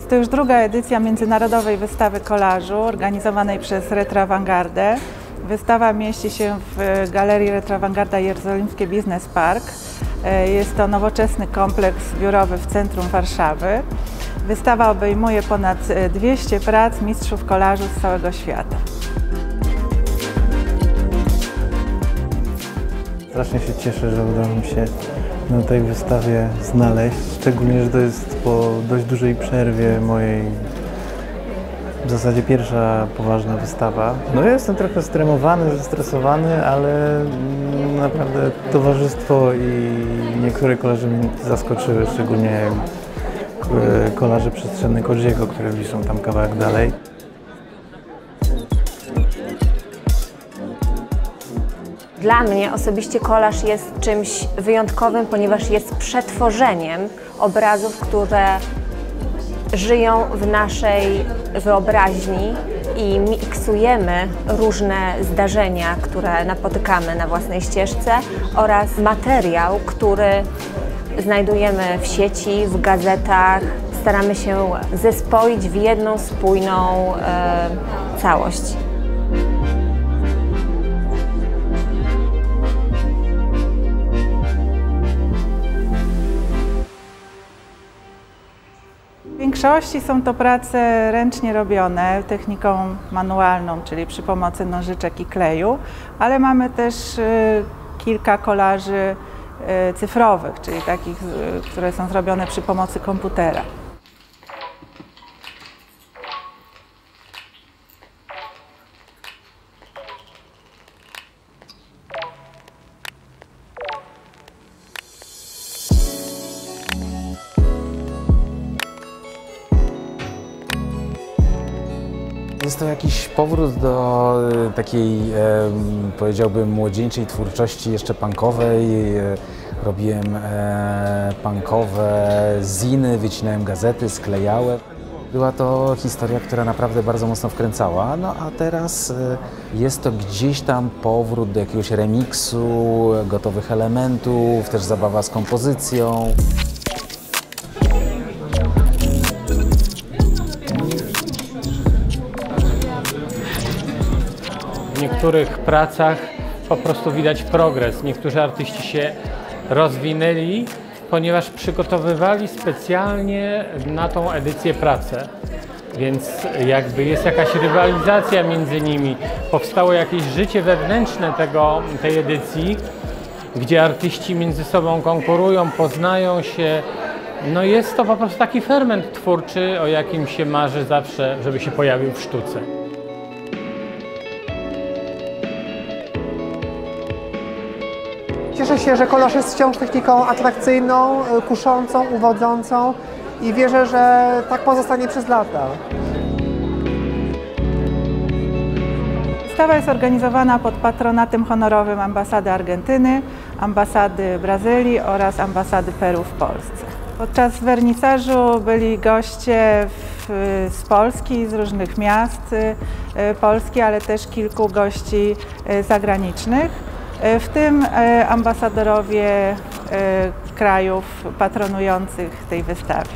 Jest to już druga edycja Międzynarodowej Wystawy Kolażu organizowanej przez Retroawangardę. Wystawa mieści się w Galerii Retroawangarda Jerozolimskie Business Park. Jest to nowoczesny kompleks biurowy w centrum Warszawy. Wystawa obejmuje ponad 200 prac mistrzów kolażu z całego świata. Strasznie się cieszę, że udało mi się na tej wystawie znaleźć, szczególnie, że to jest po dość dużej przerwie mojej, w zasadzie pierwsza poważna wystawa. No ja jestem trochę stremowany, zestresowany, ale naprawdę towarzystwo i niektóre kolaże mnie zaskoczyły, szczególnie kolaże przestrzenne Corsiego, które wiszą tam kawałek dalej. Dla mnie osobiście kolaż jest czymś wyjątkowym, ponieważ jest przetworzeniem obrazów, które żyją w naszej wyobraźni i miksujemy różne zdarzenia, które napotykamy na własnej ścieżce oraz materiał, który znajdujemy w sieci, w gazetach. Staramy się zespoić w jedną spójną całość. W większości są to prace ręcznie robione techniką manualną, czyli przy pomocy nożyczek i kleju, ale mamy też kilka kolaży cyfrowych, czyli takich, które są zrobione przy pomocy komputera. Jest to jakiś powrót do takiej, powiedziałbym, młodzieńczej twórczości jeszcze punkowej. Robiłem punkowe ziny, wycinałem gazety, sklejałem. Była to historia, która naprawdę bardzo mocno wkręcała, no a teraz jest to gdzieś tam powrót do jakiegoś remiksu, gotowych elementów, też zabawa z kompozycją. W niektórych pracach po prostu widać progres. Niektórzy artyści się rozwinęli, ponieważ przygotowywali specjalnie na tą edycję pracę. Więc jakby jest jakaś rywalizacja między nimi. Powstało jakieś życie wewnętrzne tej edycji, gdzie artyści między sobą konkurują, poznają się. No jest to po prostu taki ferment twórczy, o jakim się marzy zawsze, żeby się pojawił w sztuce. Cieszę się, że kolaż jest wciąż techniką atrakcyjną, kuszącą, uwodzącą i wierzę, że tak pozostanie przez lata. Wystawa jest organizowana pod patronatem honorowym Ambasady Argentyny, Ambasady Brazylii oraz Ambasady Peru w Polsce. Podczas wernisażu byli goście z Polski, z różnych miast Polski, ale też kilku gości zagranicznych. W tym ambasadorowie krajów patronujących tej wystawie.